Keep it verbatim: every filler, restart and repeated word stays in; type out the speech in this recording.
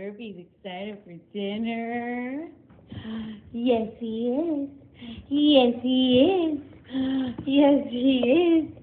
if he's excited for dinner. Yes, he is. Yes, he is. Yes, he is.